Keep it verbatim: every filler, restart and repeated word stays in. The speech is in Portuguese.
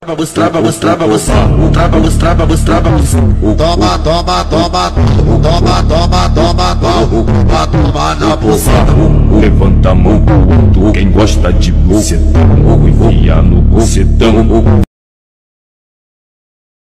Vamos, trava, vamos, trava, você. Trava, vamos, trava, vamos, trava, você. Toma, toma, toma, toma, toma, toma, toma, toma na buceta. Levanta a mão pro alto, quem gosta de bucetão, enfia no bucetão.